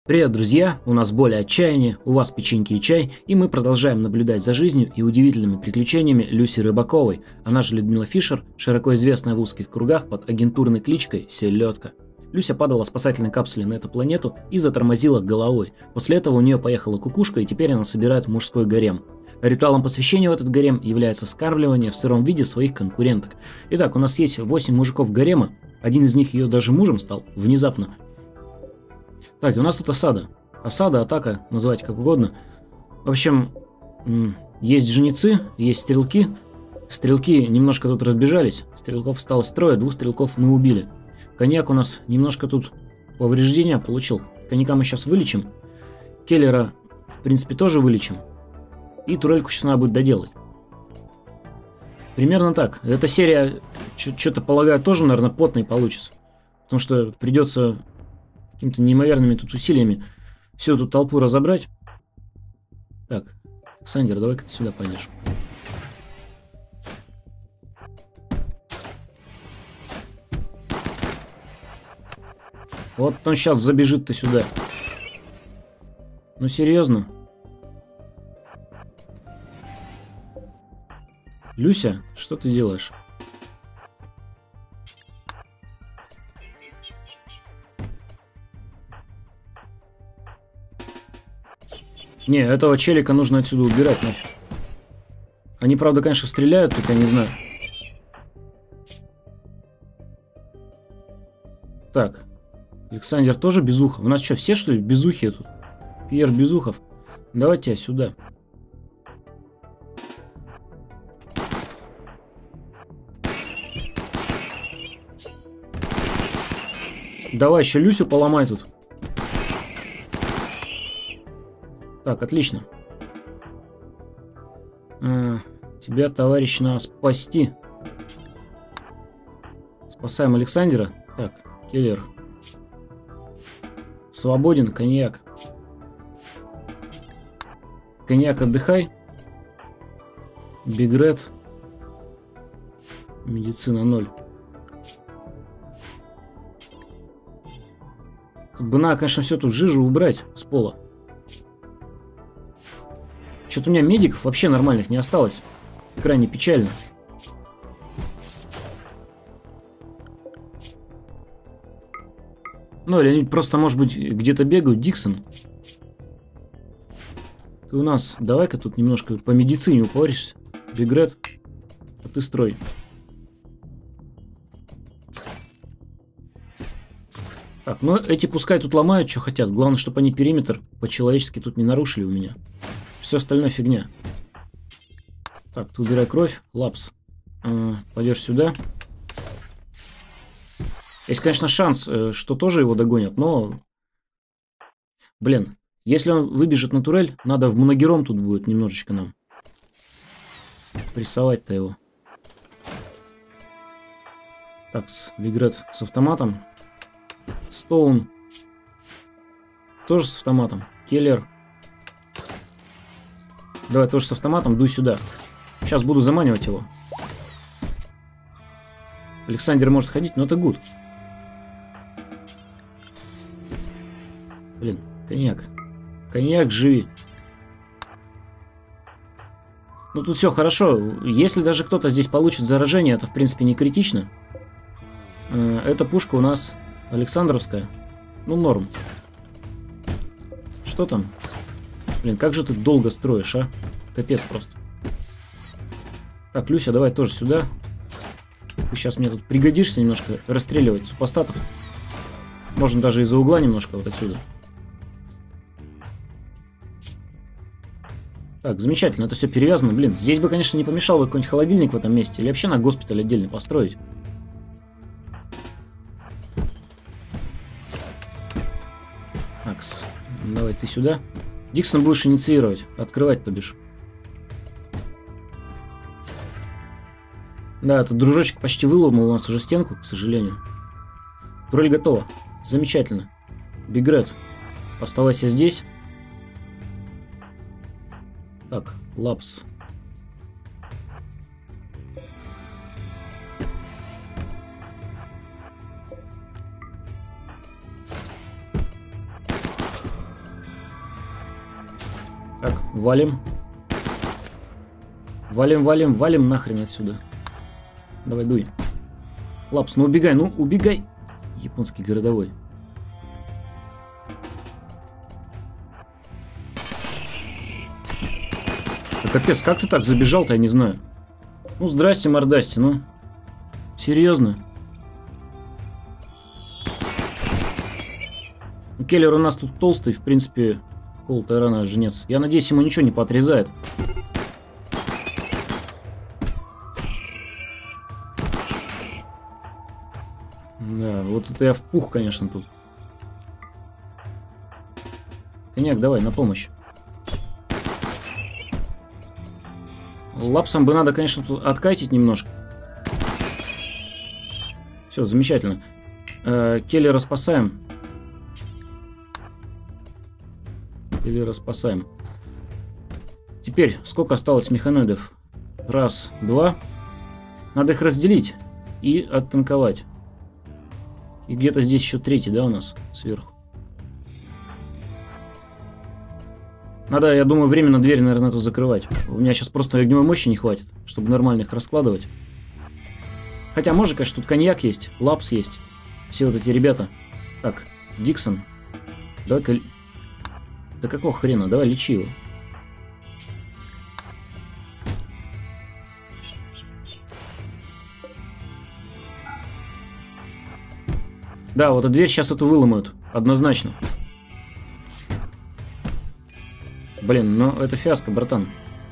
Привет, друзья! У нас боль и отчаяние, у вас печеньки и чай, и мы продолжаем наблюдать за жизнью и удивительными приключениями Люси Рыбаковой, она же Людмила Фишер, широко известная в узких кругах под агентурной кличкой Селедка. Люся падала в спасательной капсуле на эту планету и затормозила головой. После этого у нее поехала кукушка, и теперь она собирает мужской гарем. Ритуалом посвящения в этот гарем является скармливание в сыром виде своих конкуренток. Итак, у нас есть 8 мужиков гарема, один из них ее даже мужем стал, внезапно. Так, и у нас тут осада. Осада, атака, называйте как угодно. В общем, есть жнецы, есть стрелки. Стрелки немножко тут разбежались. Стрелков осталось трое, 2 стрелков мы убили. Коньяк у нас немножко тут повреждения получил. Коньяка мы сейчас вылечим. Келлера, в принципе, тоже вылечим. И турельку сейчас надо будет доделать. Примерно так. Эта серия, что-то полагаю, тоже, наверное, потной получится. Потому что придется какими-то неимоверными тут усилиями всю эту толпу разобрать. Так, Александр, давай-ка ты сюда пойдешь. Вот он сейчас забежит-то сюда. Ну серьезно? Люся, что ты делаешь? Не, этого челика нужно отсюда убирать нафиг. Они, правда, конечно, стреляют, тут я не знаю. Так. Александр тоже безуха. У нас что, все, что ли, безухие тут? Пьер Безухов. Давайте сюда. Давай еще Люсю поломай тут. Так, отлично. Тебя, товарищ, надо спасти. Спасаем Александра. Так, Келлер. Свободен, коньяк. Коньяк, отдыхай. Бигрет. Медицина 0. Тут бы надо, конечно, все тут жижу убрать с пола. Что-то у меня медиков вообще нормальных не осталось. Крайне печально. Ну, или они просто, может быть, где-то бегают. Диксон. Ты у нас, давай-ка тут немножко по медицине упоришься. Бигрет, а ты строй. Так, ну эти пускай тут ломают, что хотят. Главное, чтобы они периметр по-человечески тут не нарушили у меня. Все остальное фигня. Так, ты убирай кровь. Лапс. Пойдешь сюда. Есть, конечно, шанс, что тоже его догонят, но... Блин, если он выбежит на турель, надо в моногером тут будет немножечко нам прессовать-то его. Так, Бигрет с автоматом. Стоун тоже с автоматом. Келлер. Давай тоже с автоматом, дуй сюда. Сейчас буду заманивать его. Александр может ходить, но это гуд. Блин, коньяк. Коньяк, живи. Ну тут все хорошо. Если даже кто-то здесь получит заражение, это в принципе не критично. Эта пушка у нас Александровская. Ну норм. Что там? Блин, как же ты долго строишь, а? Капец просто. Так, Люся, давай тоже сюда. Ты сейчас мне тут пригодишься немножко расстреливать супостатов. Можно даже из-за угла немножко вот отсюда. Так, замечательно, это все перевязано. Блин, здесь бы, конечно, не помешал бы какой-нибудь холодильник в этом месте. Или вообще на госпиталь отдельно построить. Такс, давай ты сюда. Диксон будешь инициировать. Открывать, то бишь. Да, этот дружочек почти выломал у нас уже стенку, к сожалению. Турель готова. Замечательно. Бигрет, оставайся здесь. Так, Лапс. Так, валим. Валим, валим, валим нахрен отсюда. Давай, дуй. Лапс, ну убегай. Японский городовой. Да капец, как ты так забежал-то, я не знаю. Ну, здрасте, мордасти, ну. Серьезно? Ну, Келлер у нас тут толстый, в принципе, колотая рана, жнец. Я надеюсь, ему ничего не поотрезает. Да, вот это я впух, конечно, тут. Коньяк, давай, на помощь. Лапсам бы надо, конечно, тут откатить немножко. Все, замечательно. Келлера спасаем. Келлера спасаем. Теперь, сколько осталось механоидов? Раз, два. Надо их разделить и оттанковать. И где-то здесь еще третий, да, у нас сверху. Надо, я думаю, временно дверь, наверное, эту закрывать. У меня сейчас просто огневой мощи не хватит, чтобы нормально их раскладывать. Хотя, может, конечно, тут коньяк есть, лапс есть. Все вот эти ребята. Так, Диксон. Давай-ка... Да какого хрена? Давай, лечи его. Да, вот эту дверь сейчас эту выломают. Однозначно. Блин, ну это фиаско, братан.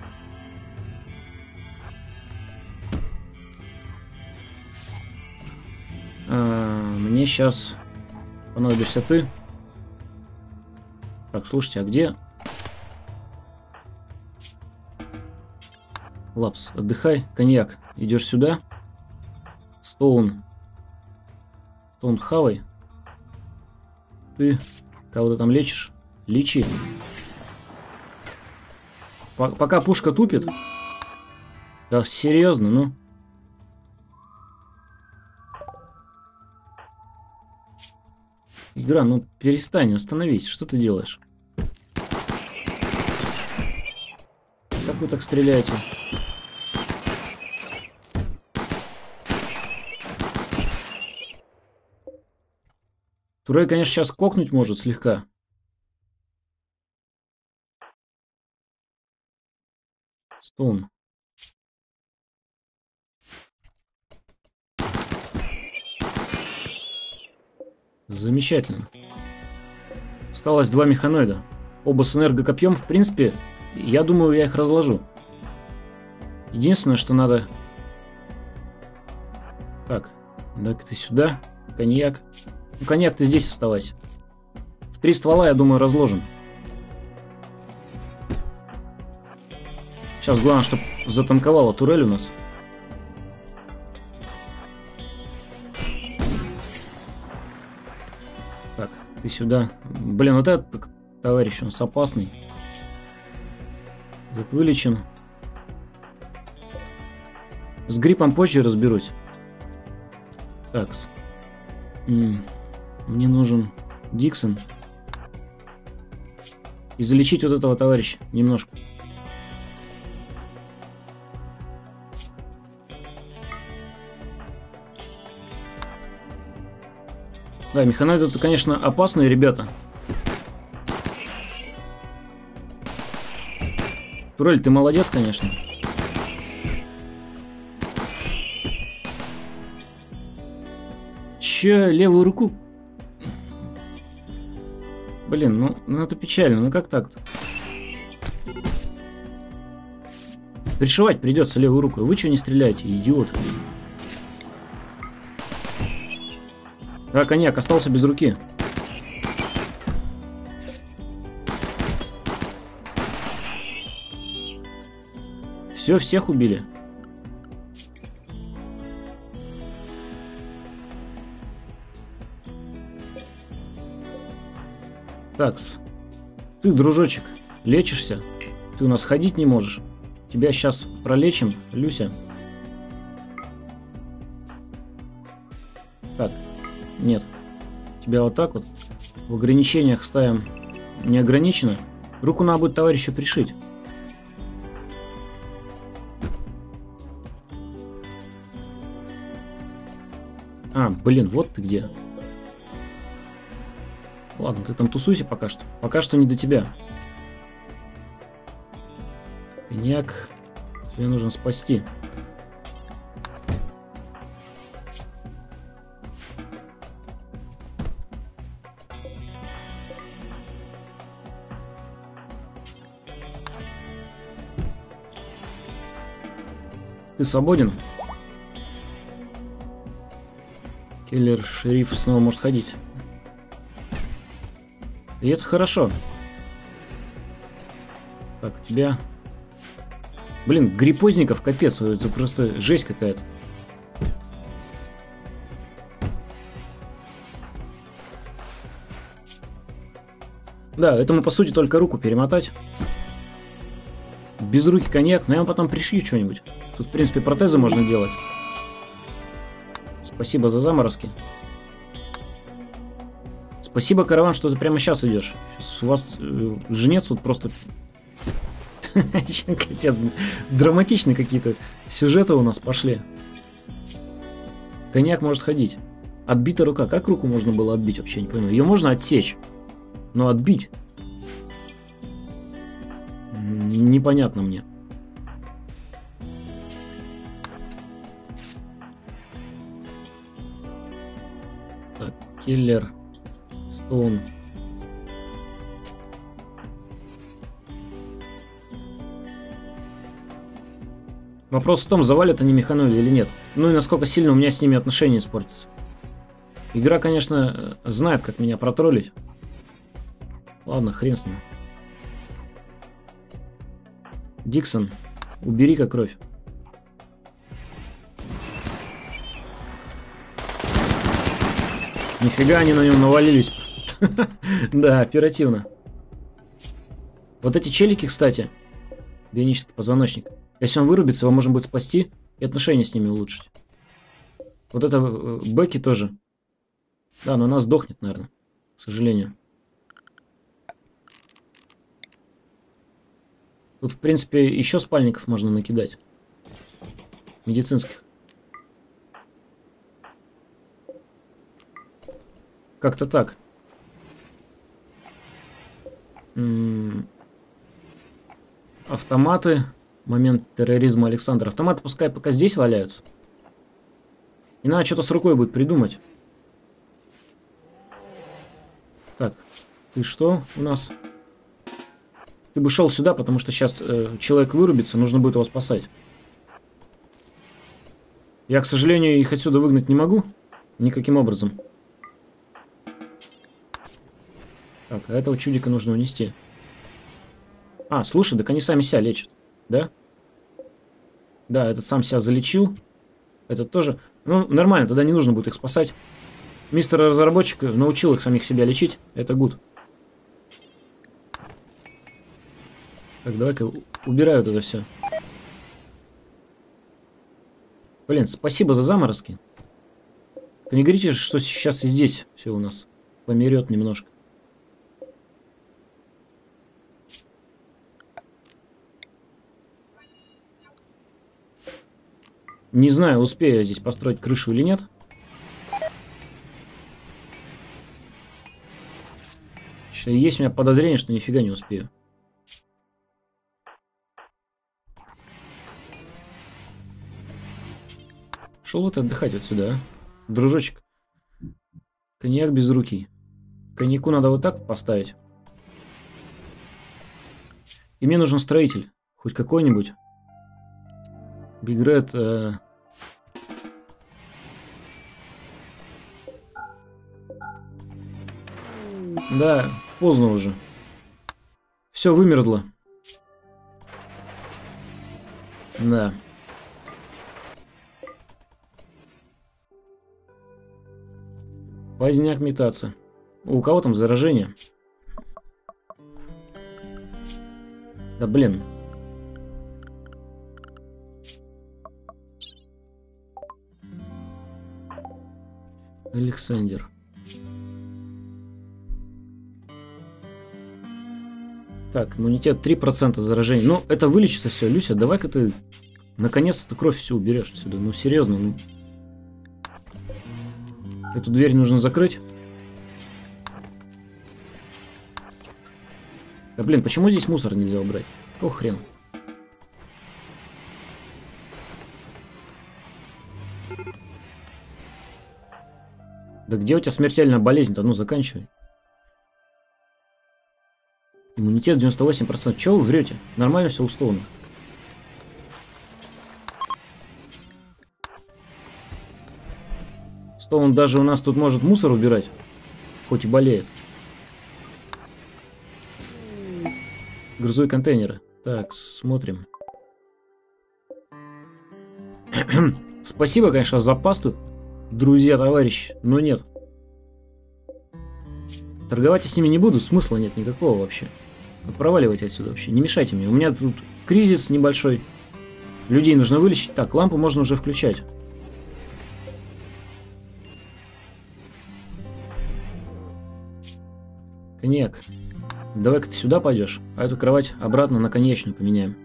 Мне сейчас понадобишься ты. Так, слушайте, а где? Лапс, отдыхай. Коньяк, идешь сюда. Стоун. Стоун, хавай. Ты кого-то там лечишь? Лечи. Пока пушка тупит. Да, серьезно, ну. Игра, ну перестань, остановись. Что ты делаешь? Как вы так стреляете? Турель, конечно, сейчас кокнуть может слегка. Стоун. Замечательно. Осталось два механоида. Оба с энергокопьем. В принципе, я думаю, я их разложу. Единственное, что надо... Так, дай-ка ты сюда. Коньяк. Ну, коньяк, ты здесь оставайся. В 3 ствола, я думаю, разложим. Сейчас главное, чтобы затанковала турель у нас. Так, ты сюда. Блин, вот этот товарищ, он опасный. Этот вылечен. С гриппом позже разберусь. Такс. Мне нужен Диксон. И залечить вот этого товарища немножко. Да, механоиды это, конечно, опасные ребята. Турель, ты молодец, конечно. Че, левую руку? Блин, ну это печально, ну как так-то? Пришивать придется левую руку. Вы что не стреляете, идиот? Да, коньяк остался без руки. Все, всех убили. Такс. Ты, дружочек, лечишься? Ты у нас ходить не можешь. Тебя сейчас пролечим, Люся. Так, нет. Тебя вот так вот в ограничениях ставим неограниченно. Руку надо будет товарищу пришить. А, блин, вот ты где. Ладно, ты там тусуйся пока что. Пока что не до тебя. Коньяк. Тебе нужно спасти. Ты свободен? Киллер, шериф снова может ходить. И это хорошо. Так, у тебя... Блин, гриппозников капец, это просто жесть какая-то. Да, этому по сути только руку перемотать. Без руки коньяк, но я вам потом пришью что-нибудь. Тут, в принципе, протезы можно делать. Спасибо за заморозки. Спасибо, караван, что ты прямо сейчас идешь. Сейчас у вас жнец тут просто... Капец, драматичные какие-то сюжеты у нас пошли. Коньяк может ходить. Отбита рука. Как руку можно было отбить, вообще не понимаю. Ее можно отсечь, но отбить... Непонятно мне. Так, киллер. Стоун. Вопрос в том, завалят они механоиды или нет. Ну и насколько сильно у меня с ними отношения испортятся. Игра, конечно, знает, как меня протроллить. Ладно, хрен с ним. Диксон, убери-ка кровь. Нифига они на нем навалились. Да, оперативно. Вот эти челики, кстати, бионический позвоночник. Если он вырубится, его можно будет спасти и отношения с ними улучшить. Вот это Бекки тоже. Да, но она сдохнет, наверное, к сожалению. Тут, в принципе, еще спальников можно накидать. Медицинских. Как-то так. Автоматы. Момент терроризма Александра. Автоматы пускай пока здесь валяются. И надо что-то с рукой будет придумать. Так, ты что у нас? Ты бы шел сюда, потому что сейчас человек вырубится, нужно будет его спасать. Я, к сожалению, их отсюда выгнать не могу. Никаким образом. Так, а этого чудика нужно унести. А, слушай, так они сами себя лечат. Да? Да, этот сам себя залечил. Этот тоже. Ну, нормально, тогда не нужно будет их спасать. Мистер разработчик научил их самих себя лечить. Это гуд. Так, давай-ка убираю это все. Блин, спасибо за заморозки. Не говорите, что сейчас и здесь все у нас померет немножко. Не знаю, успею я здесь построить крышу или нет. Есть у меня подозрение, что нифига не успею. Шел вот отдыхать отсюда, а? Дружочек. Коньяк без руки. Коньяку надо вот так поставить. И мне нужен строитель. Хоть какой-нибудь. Бигрет. Да, поздно уже. Все вымерзло. Да. Поздняк метаться. У кого там заражение? Да блин. Александр. Так, иммунитет 3% заражений. Ну, это вылечится все. Люся, давай-ка ты наконец-то кровь всю уберешь отсюда. Ну, серьезно. Ну. Эту дверь нужно закрыть. Да блин, почему здесь мусор нельзя убрать? Какого хрена? Да где у тебя смертельная болезнь-то? Ну, заканчивай. Иммунитет 98%. Чего вы врете? Нормально все условно. Он даже у нас тут может мусор убирать, хоть и болеет. Грузовые контейнеры. Так, смотрим. Спасибо, конечно, за пасту, друзья, товарищи, но нет. Торговать я с ними не буду, смысла нет никакого вообще. Проваливайте отсюда вообще, не мешайте мне. У меня тут кризис небольшой. Людей нужно вылечить. Так, лампу можно уже включать. Коньяк. Давай-ка ты сюда пойдешь, а эту кровать обратно на конечную поменяем.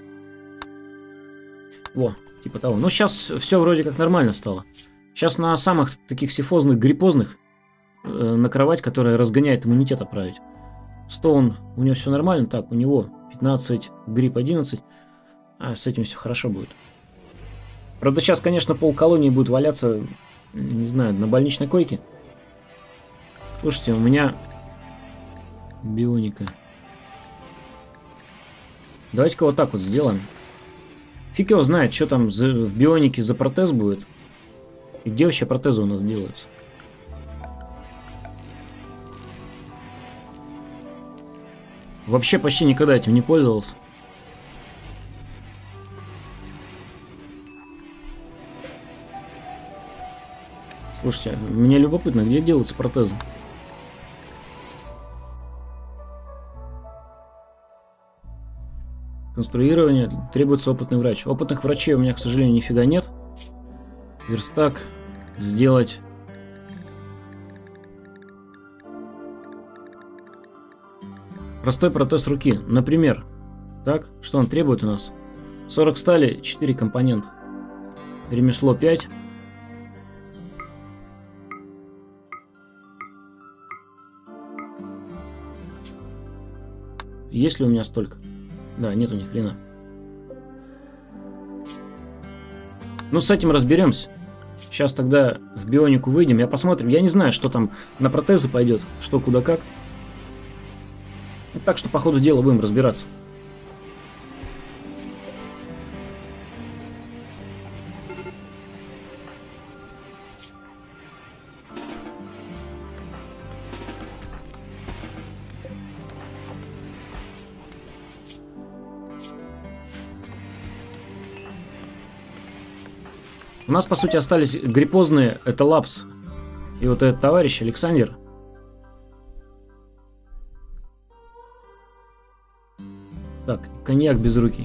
Во, типа того. Ну, сейчас все вроде как нормально стало. Сейчас на самых таких сифозных, гриппозных на кровать, которая разгоняет иммунитет, отправить. Стоун, у него все нормально. Так, у него 15, грипп 11. А с этим все хорошо будет. Правда, сейчас, конечно, полколонии будет валяться, не знаю, на больничной койке. Слушайте, у меня... Бионика. Давайте-ка вот так вот сделаем. Фиг его знает, что там в бионике за протез будет. И где вообще протезы у нас делаются. Вообще почти никогда этим не пользовался. Слушайте, мне любопытно, где делаются протезы. Конструирование. Требуется опытный врач. Опытных врачей у меня, к сожалению, нифига нет. Верстак. Сделать. Простой протез руки. Например. Так, что он требует у нас? 40 стали, 4 компонента. Ремесло 5. Есть ли у меня столько? Да, нету ни хрена. Ну, с этим разберемся. Сейчас тогда в бионику выйдем. Я посмотрим. Я не знаю, что там на протезы пойдет. Что, куда, как. Так что, по ходу дела, будем разбираться. У нас, по сути, остались гриппозные. Это Лапс. И вот этот товарищ, Александр. Так, коньяк безрукий.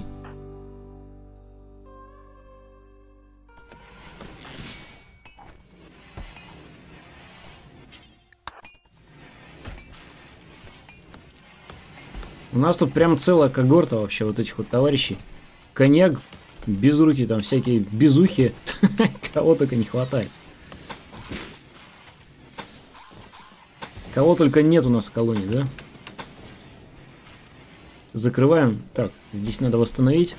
У нас тут прям целая когорта вообще вот этих вот товарищей. Коньяк, безрукий, там всякие безухи. Кого только не хватает. Кого только нет у нас в колонии, да? Закрываем. Так, здесь надо восстановить.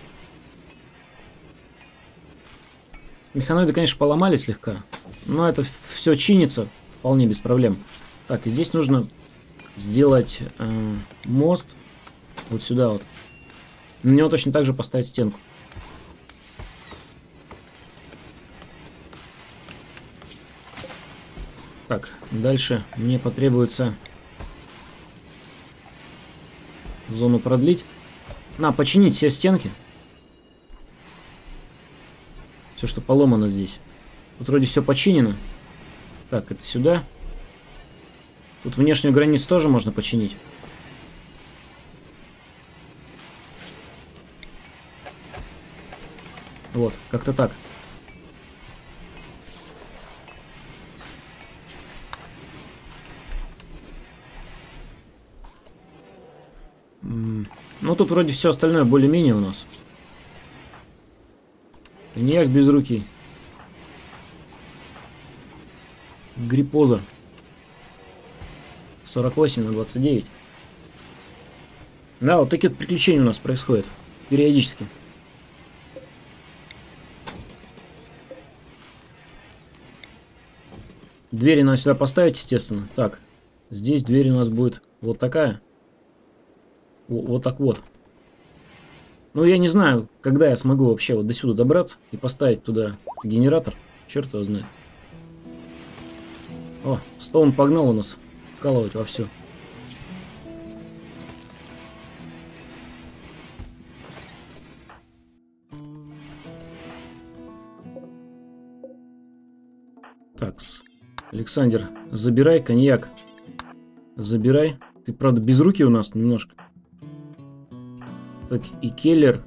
Механоиды, конечно, поломали слегка. Но это все чинится вполне без проблем. Так, здесь нужно сделать мост. Вот сюда вот. На него точно так же поставить стенку. Так, дальше мне потребуется зону продлить. На, починить все стенки. Все, что поломано здесь. Тут вроде все починено. Так, это сюда. Тут внешнюю границу тоже можно починить. Вот, как-то так. Ну, тут вроде все остальное более-менее у нас. Коньяк без руки. Гриппоза. 48 на 29. Да, вот такие вот приключения у нас происходят. Периодически. Двери надо сюда поставить, естественно. Так, здесь дверь у нас будет вот такая. Вот так вот. Ну, я не знаю, когда я смогу вообще вот до сюда добраться и поставить туда генератор. Черт его знает. О, Стоун погнал у нас вкалывать вовсю. Такс. Александр, забирай коньяк. Забирай. Ты, правда, без руки у нас немножко. Так, и Келлер.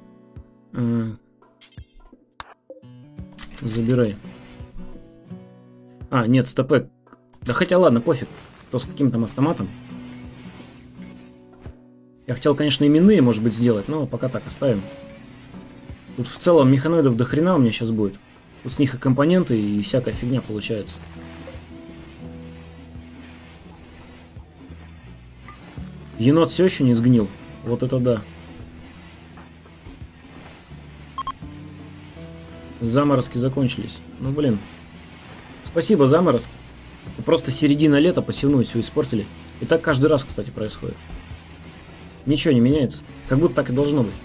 Забирай. А, нет, стопэк. Да хотя ладно, пофиг. Кто с каким там автоматом. Я хотел, конечно, именные, может быть, сделать, но пока так оставим. Тут в целом механоидов до хрена у меня сейчас будет. Тут с них и компоненты, и всякая фигня получается. Енот все еще не сгнил. Вот это да. Заморозки закончились. Ну блин. Спасибо, заморозки. Просто середина лета, посевную все испортили. И так каждый раз, кстати, происходит. Ничего не меняется. Как будто так и должно быть.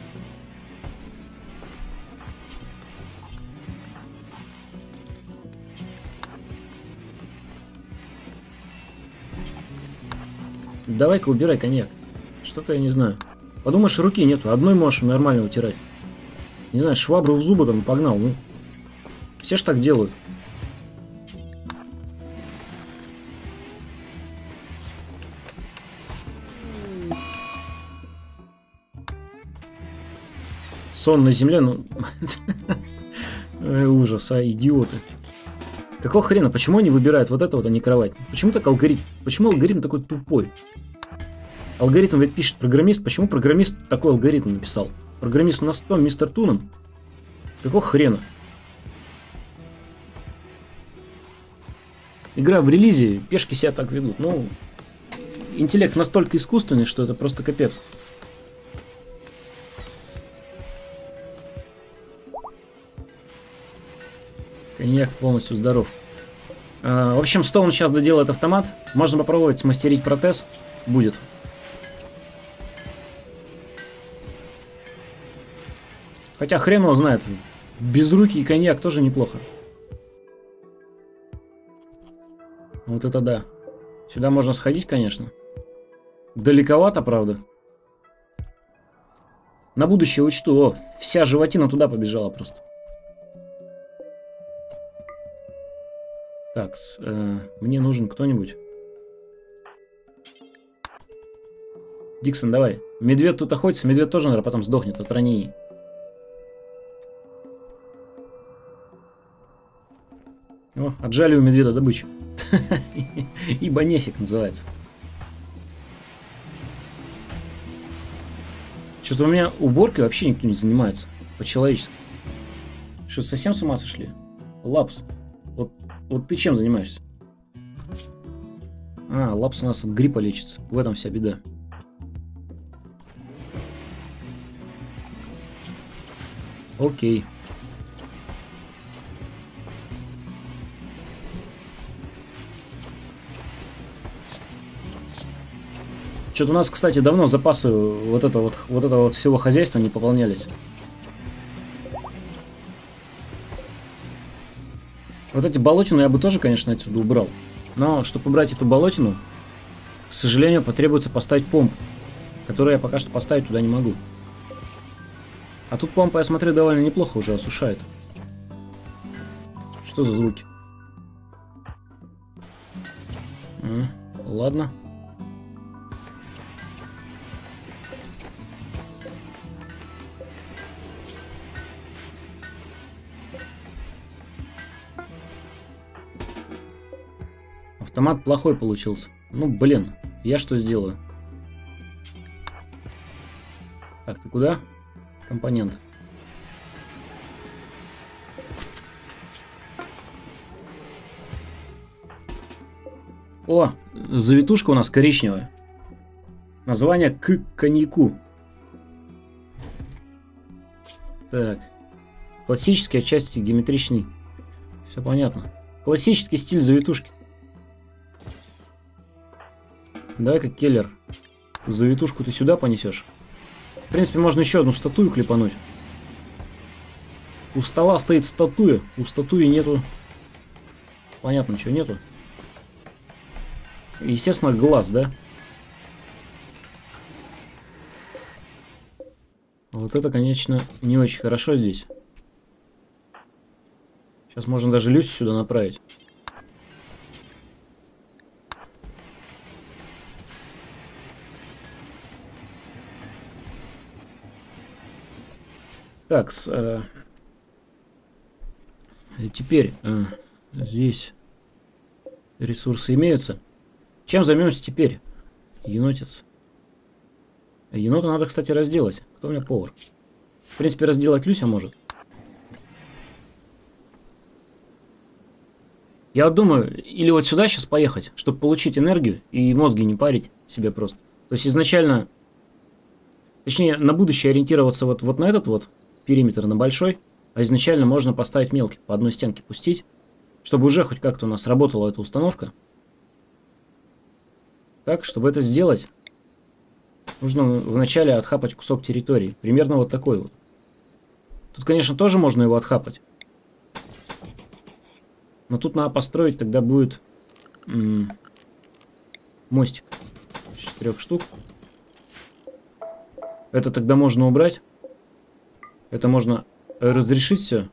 Давай-ка убирай коньяк. Что-то я не знаю. Подумаешь, руки нету. Одной можешь нормально утирать. Не знаю, швабру в зубы там и погнал. Ну, все ж так делают. Сон на земле, ну... Ужас, а, идиоты. Какого хрена? Почему они выбирают вот это вот, а не кровать? Почему так алгоритм? Почему алгоритм такой тупой? Алгоритм ведь пишет программист. Почему программист такой алгоритм написал? Программист у нас кто? Мистер Тунан? Какого хрена? Игра в релизе, пешки себя так ведут. Ну, интеллект настолько искусственный, что это просто капец. Коньяк полностью здоров. В общем, Стоун сейчас доделает автомат. Можно попробовать смастерить протез. Будет. Хотя хрен его знает. Безрукий коньяк тоже неплохо. Вот это да. Сюда можно сходить, конечно. Далековато, правда. На будущее учту. О, вся животина туда побежала просто. Так, мне нужен кто-нибудь. Диксон, давай. Медведь тут охотится. Медведь тоже, наверное, потом сдохнет от ранений. О, отжали у медведя добычу. Ибо нефиг называется. Что-то у меня уборкой вообще никто не занимается. По-человечески. Что, совсем с ума сошли? Лапс. Вот ты чем занимаешься? А, Лапс у нас от гриппа лечится. В этом вся беда. Окей. Что-то у нас, кстати, давно запасы вот этого всего хозяйства не пополнялись. Вот эти болотины я бы тоже, конечно, отсюда убрал. Но, чтобы убрать эту болотину, к сожалению, потребуется поставить помпу, которую я пока что поставить туда не могу. А тут помпа, я смотрю, довольно неплохо уже осушает. Что за звуки? Ладно. Автомат плохой получился. Ну, блин, я что сделаю? Так, ты куда? Компонент. О, завитушка у нас коричневая. Название к коньяку. Так. Классический, отчасти геометричный. Все понятно. Классический стиль завитушки. Давай-ка, Келлер, завитушку ты сюда понесешь. В принципе, можно еще одну статую клепануть. У стола стоит статуя. У статуи нету... Понятно, чего нету. Естественно, глаз, да? Вот это, конечно, не очень хорошо здесь. Сейчас можно даже Люсю сюда направить. Так, теперь здесь ресурсы имеются. Чем займемся теперь? Енотец. Енота надо, кстати, разделать. Кто у меня повар? В принципе, разделать Люся может. Я вот думаю, или вот сюда сейчас поехать, чтобы получить энергию и мозги не парить себе просто. То есть изначально, точнее, на будущее ориентироваться вот на этот вот периметр, на большой, а изначально можно поставить мелкий, по одной стенке пустить, чтобы уже хоть как-то у нас работала эта установка. Так, чтобы это сделать, нужно вначале отхапать кусок территории. Примерно вот такой вот. Тут, конечно, тоже можно его отхапать. Но тут надо построить, тогда будет мостик. 4 штук. Это тогда можно убрать. Это можно разрешить все.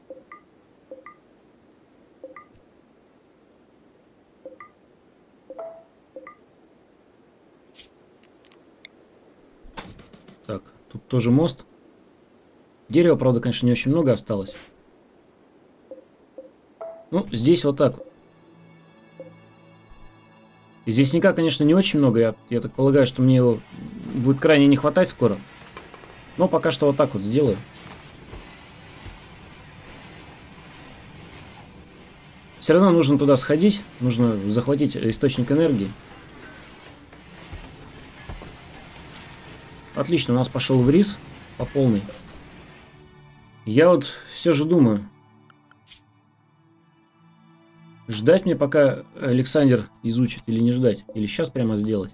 Так, тут тоже мост. Дерева, правда, конечно, не очень много осталось. Ну, здесь вот так. И здесь снега, конечно, не очень много. Я так полагаю, что мне его будет крайне не хватать скоро. Но пока что вот так вот сделаю. Все равно нужно туда сходить. Нужно захватить источник энергии. Отлично, у нас пошел вриз по полной. Я вот все же думаю. Ждать мне, пока Александр изучит, или не ждать? Или сейчас прямо сделать?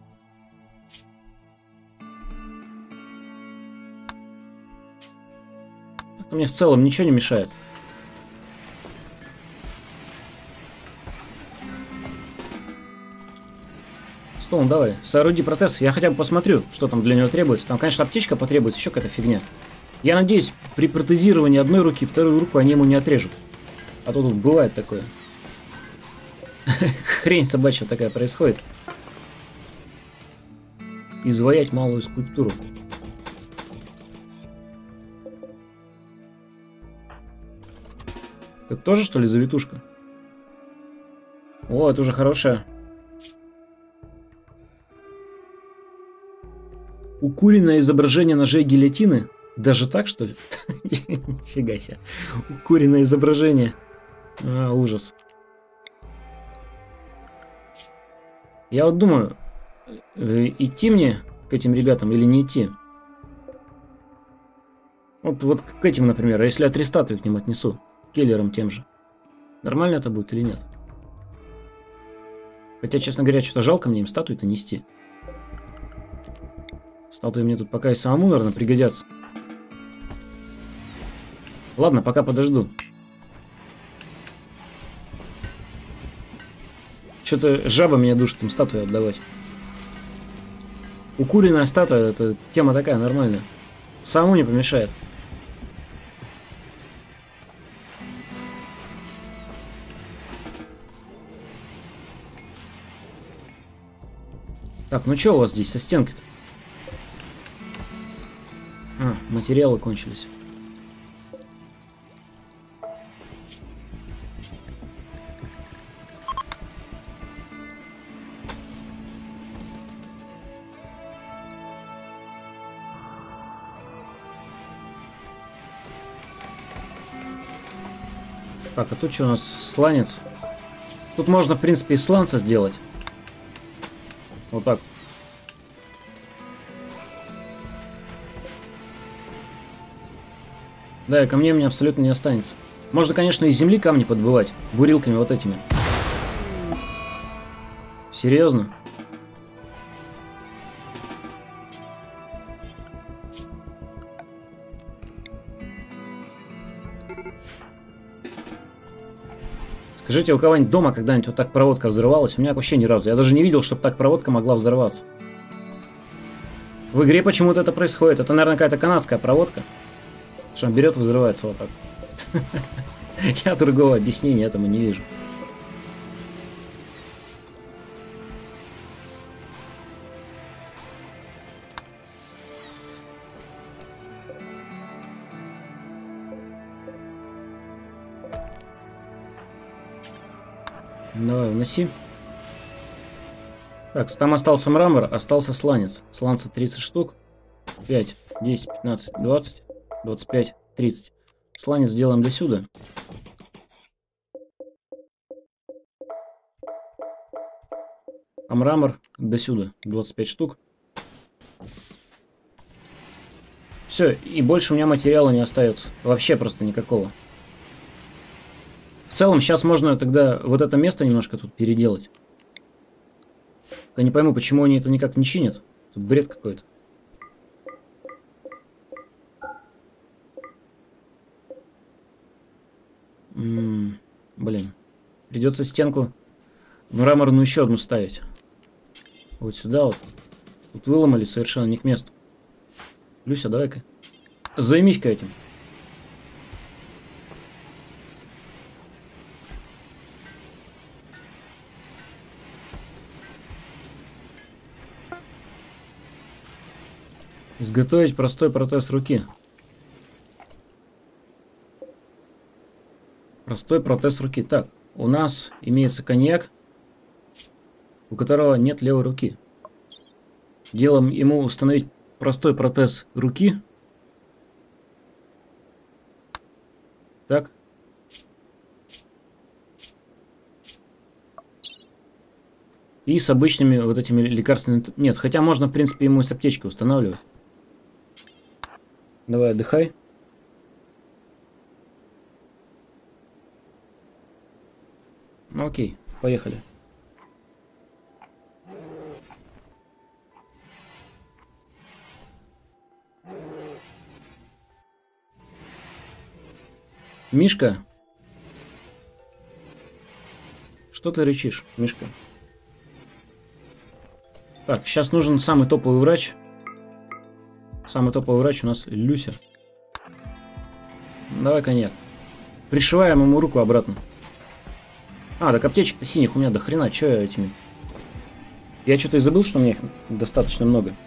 Это мне в целом ничего не мешает. Стоун, давай, сооруди протез. Я хотя бы посмотрю, что там для него требуется. Там, конечно, аптечка потребуется, еще какая-то фигня. Я надеюсь, при протезировании одной руки, вторую руку они ему не отрежут. А то тут бывает такое. Хрень собачья такая происходит. Изваять малую скульптуру. Это тоже, что ли, завитушка? О, это уже хорошая. Укуренное изображение ножей гильотины? Даже так, что ли? Нифига себе. Укуренное изображение. А, ужас. Я вот думаю, идти мне к этим ребятам или не идти? Вот к этим, например, а если я 3 статуи к ним отнесу? Келлерам тем же. Нормально это будет или нет? Хотя, честно говоря, что-то жалко мне им статуи-то нести. Статуи мне тут пока и самому, наверное, пригодятся. Ладно, пока подожду. Что-то жаба меня душит им статую отдавать. Укуренная статуя, это тема такая нормальная. Самому не помешает. Так, ну что у вас здесь со стенкой-то? А, материалы кончились. Так, а тут что у нас? Сланец. Тут можно, в принципе, из сланца сделать. Вот так. Да, и камней у меня абсолютно не останется. Можно, конечно, из земли камни подбывать. Бурилками вот этими. Серьезно? Скажите, у кого-нибудь дома когда-нибудь вот так проводка взрывалась? У меня вообще ни разу. Я даже не видел, чтобы так проводка могла взорваться. В игре почему-то это происходит. Это, наверное, какая-то канадская проводка. Что он берет и взрывается вот так. Я другого объяснения этому не вижу. Давай, уноси. Так, там остался мрамор, остался сланец. Сланца 30 штук. 5, 10, 15, 20, 25, 30. Сланец сделаем до сюда. А мрамор до сюда. 25 штук. Все, и больше у меня материала не остается. Вообще просто никакого. В целом, сейчас можно тогда вот это место немножко тут переделать. Я не пойму, почему они это никак не чинят. Тут бред какой-то. Блин. Придется стенку мраморную еще одну ставить. Вот сюда вот. Тут выломали совершенно не к месту. Люся, давай-ка. Займись-ка этим. Изготовить простой протез руки. Простой протез руки. Так, у нас имеется коньяк, у которого нет левой руки. Делаем ему установить простой протез руки. Так. И с обычными вот этими лекарственными... Нет, хотя можно, в принципе, ему с аптечки устанавливать. Давай, отдыхай. Ну, окей, поехали. Мишка? Что ты рычишь, Мишка? Так, сейчас нужен самый топовый врач. Самый топовый врач у нас Люся. Давай коньяк. Пришиваем ему руку обратно. А, так аптечек-то синих у меня до хрена. Че я этими? Я что-то и забыл, что у меня их достаточно много.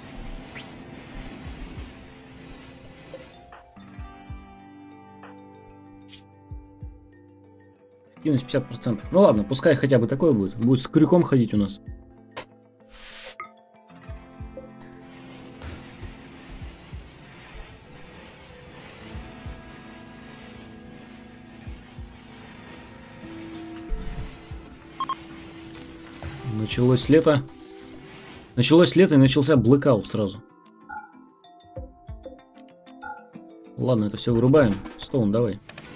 Эффективность 50%. Ну ладно, пускай хотя бы такое будет. Будет с крюком ходить у нас. Началось лето. Началось лето и начался блэкаут сразу. Ладно, это все вырубаем. Стоун, давай.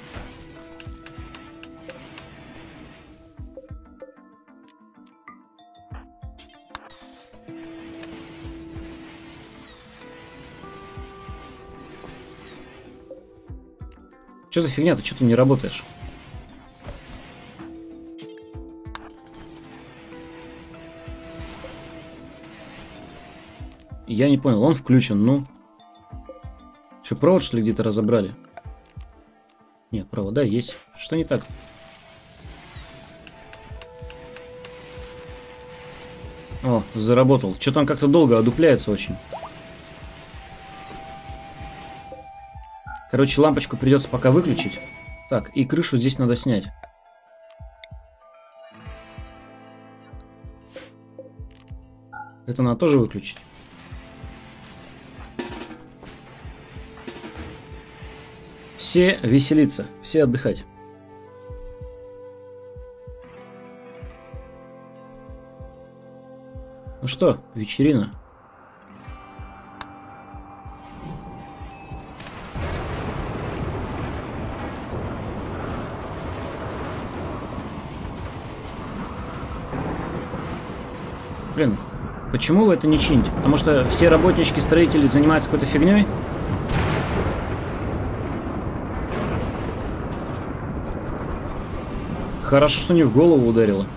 Что за фигня? Ты что-то не работаешь? Я не понял, он включен, ну. Что, провод, что ли, где-то разобрали? Нет, провода есть. Что не так? О, заработал. Что-то он как-то долго одупляется очень. Короче, лампочку придется пока выключить. Так, и крышу здесь надо снять. Это надо тоже выключить. Все веселиться, все отдыхать. что, вечерина. Блин, почему вы это не чините? Потому что все работнички-строители занимаются какой-то фигней? Хорошо, что не в голову ударило.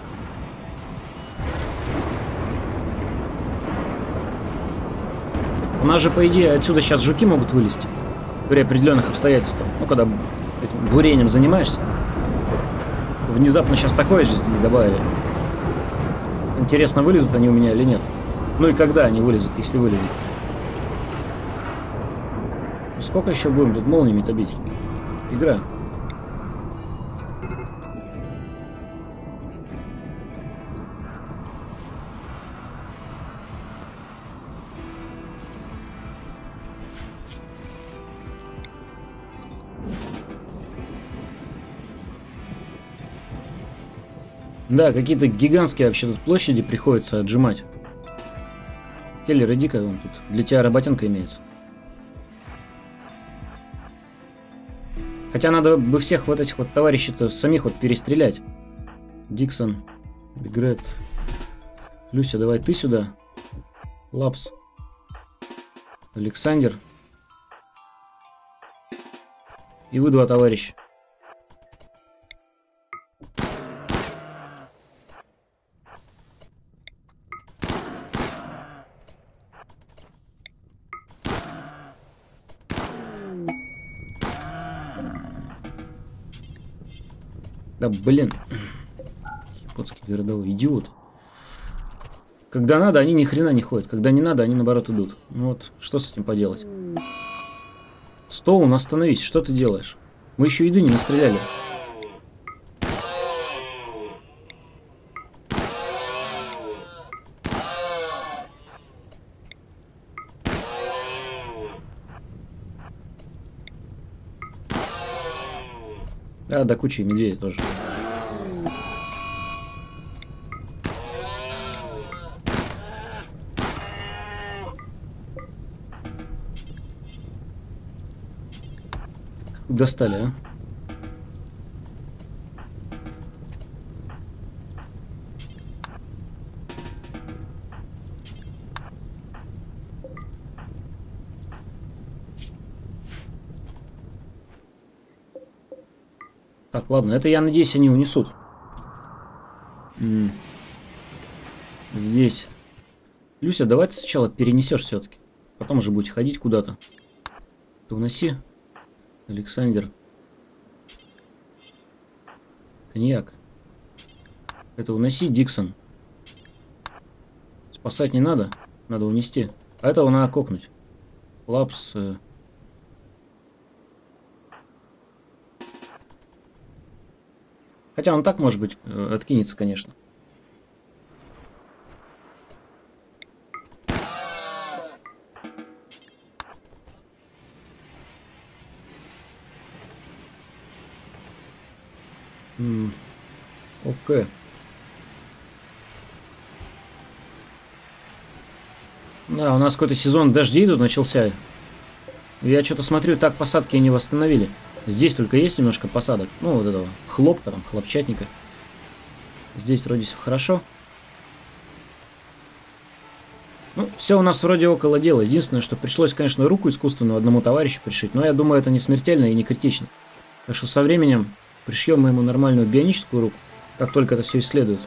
У нас же, по идее, отсюда сейчас жуки могут вылезти. При определенных обстоятельствах. Ну, когда этим бурением занимаешься. Внезапно сейчас такое же здесь добавили. Интересно, вылезут они у меня или нет. Ну и когда они вылезут, если вылезут. Сколько еще будем тут молниями-то бить? Игра. Да, какие-то гигантские вообще тут площади приходится отжимать. Келлер, иди-ка, вон тут. Для тебя работенка имеется. Хотя надо бы всех вот этих вот товарищей-то самих вот перестрелять. Диксон, Бигрет. Люся, давай ты сюда. Лапс. Александр. И вы два товарища. Да блин. Японский городовой идиот. Когда надо, они ни хрена не ходят. Когда не надо, они наоборот идут. Ну вот, что с этим поделать? Стоун, остановись, что ты делаешь? Мы еще еды не настреляли. Да, до кучи медведей тоже. Достали, а? Так, ладно, это, я надеюсь, они унесут. Здесь. Люся, давай ты сначала перенесешь все-таки. Потом уже будете ходить куда-то. Ты уноси. Александр. Коньяк. Это уноси, Диксон. Спасать не надо. Надо унести. А этого надо кокнуть. Лапс. Хотя он так, может быть, откинется, конечно. Окей. Да, у нас какой-то сезон дождей тут начался. Я что-то смотрю, так посадки не восстановили. Здесь только есть немножко посадок. Ну, вот этого хлопка, там, хлопчатника. Здесь вроде все хорошо. Ну, все у нас вроде около дела. Единственное, что пришлось, конечно, руку искусственную одному товарищу пришить. Но я думаю, это не смертельно и не критично. Так что со временем пришьем мы ему нормальную бионическую руку, как только это все исследуют.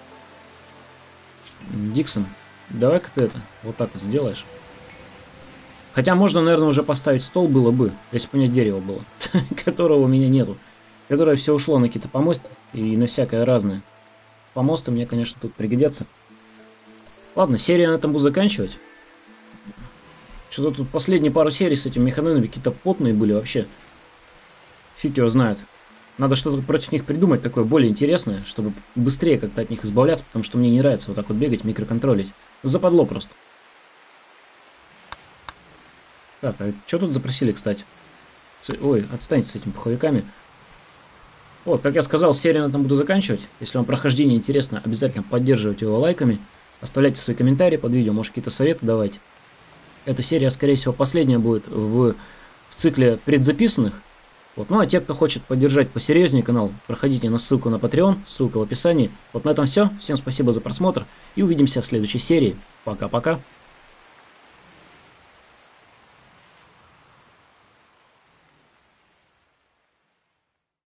Диксон, давай-ка ты это вот так вот сделаешь. Хотя можно, наверное, уже поставить стол было бы, если бы у меня дерево было, которого у меня нету. Которое все ушло на какие-то помосты и на всякое разное. Помосты мне, конечно, тут пригодятся. Ладно, серию на этом буду заканчивать. Что-то тут последние пару серий с этими механизмами какие-то потные были вообще. Фиг его знает. Надо что-то против них придумать такое более интересное, чтобы быстрее как-то от них избавляться, потому что мне не нравится вот так вот бегать, микроконтролить. Западло просто. Так, а что тут запросили, кстати? Ой, отстаньте с этими пуховиками. Вот, как я сказал, серию на этом буду заканчивать. Если вам прохождение интересно, обязательно поддерживайте его лайками. Оставляйте свои комментарии под видео, может какие-то советы давайте. Эта серия, скорее всего, последняя будет в цикле предзаписанных. Вот. Ну а те, кто хочет поддержать посерьезнее канал, проходите на ссылку на Patreon, ссылка в описании. Вот на этом все. Всем спасибо за просмотр и увидимся в следующей серии. Пока-пока.